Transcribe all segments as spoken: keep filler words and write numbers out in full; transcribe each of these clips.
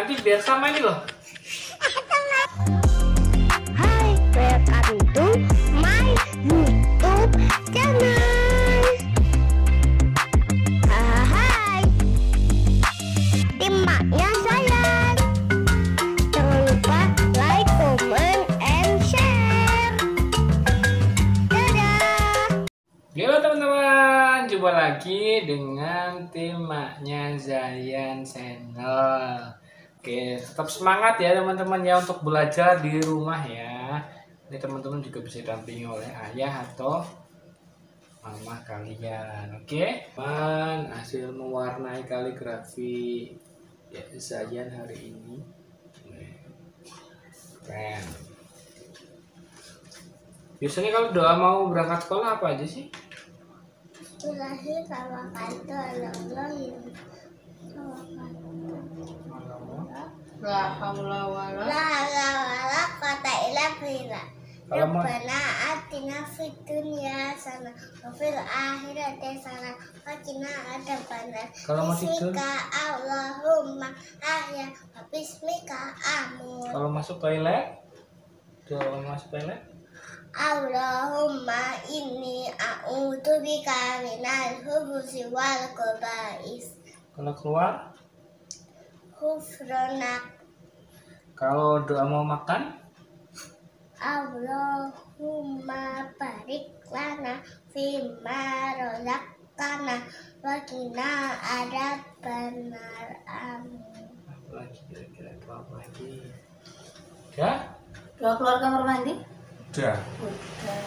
nanti biar sama ini loh. Hai, welcome to my YouTube channel. Hai, tim maknya sayang. Jangan lupa like, comment, and share. Dadah. Halo teman-teman, jumpa lagi dengan tim maknya Zayan Channel. Oke, tetap semangat ya teman-teman ya untuk belajar di rumah ya. Ini teman-teman juga bisa didampingi oleh ayah atau mama kalian. Oke, teman, hasil mewarnai kaligrafi ya Zayan hari ini. Keren. Biasanya kalau doa mau berangkat sekolah apa aja sih? Terakhir sama kantor Allah yang La haula wala La la la kata ila bila. Kalau mau- Rabbana atina fid dunya hasanah wa fil akhirati hasanah wa qina adzabannar. Kalau mau tidur? Bismika Allahumma ahya wa bismika amut. Kalau masuk toilet? Doa masuk toilet? Allahumma inni a'udzubika minal khubuthi wal khaba'is. Kalau keluar? Ghufranak. Kalau doa mau makan? Allahumma barik lana fima razaqtana wa qina adzabannar. Amin. Apa lagi kira-kira doa apa lagi? Udah? doa keluar kamar mandi. Udah. Udah.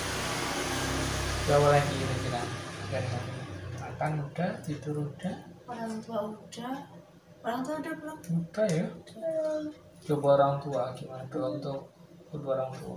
Doa apa lagi kira-kira? Dari kamu. Makan udah, tidur udah. Orang tua udah. Orang tua udah belum? Udah ya. Coba orang tua gimana doa untuk kedua orang tua?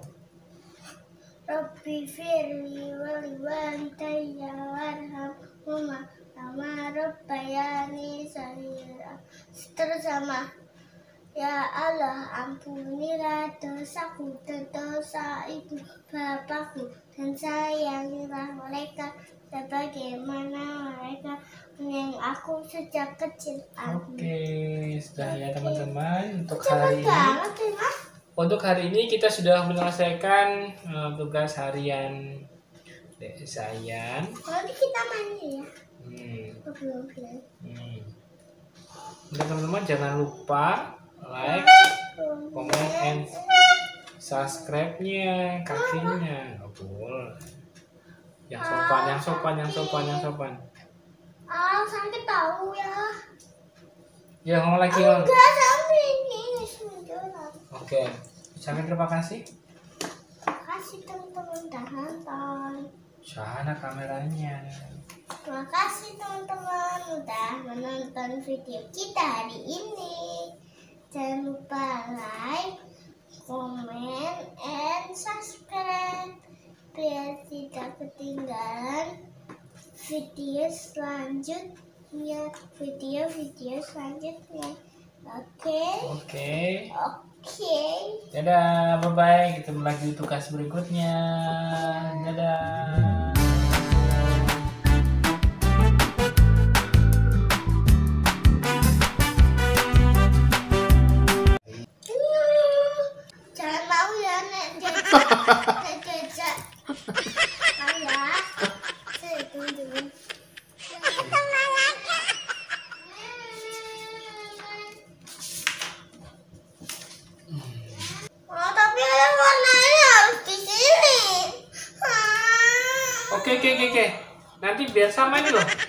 Rabbi firli wali wantaya warhamhuma kama rabbayani shaghira. Terus sama ya Allah, ampunilah dosaku dan dosa ibu bapakku, dan sayangilah mereka sebagaimana mereka menyayangi aku sejak kecil. Amin. Oke, sudah ya teman-teman. Untuk Cepet hari ini banget ya, Mas. Untuk hari ini kita sudah menyelesaikan uh, tugas harian Dek Zayan. Nanti kita mandi ya. Hmm. Aku belum bilang. Hmm. Nah, teman-teman jangan lupa like, comment, and subscribe-nya, kakinya. Nggak boleh. Yang sopan, yang sopan, yang sopan, yang sopan. Ah, sakit tahu ya. Ya ngomong lagi ngomong. Enggak sampai ini sembilan. Oke, ucapin terima kasih. Kasih teman-teman udah nonton. Sana kameranya. Terima kasih teman-teman udah menonton video kita hari ini. Jangan lupa like, comment, and subscribe biar tidak ketinggalan video selanjutnya, video-video selanjutnya. Oke, Oke. oke. Dadah, bye-bye. Ketemu lagi di tugas berikutnya. Dadah. Jangan mau ya, Nek. Jejak. Nek, jejak. Ayah. Saya tunggu. Oh, tapi ada warnanya harus di sini. Ah. Oke, oke, oke, oke. Nanti biar sama ini loh.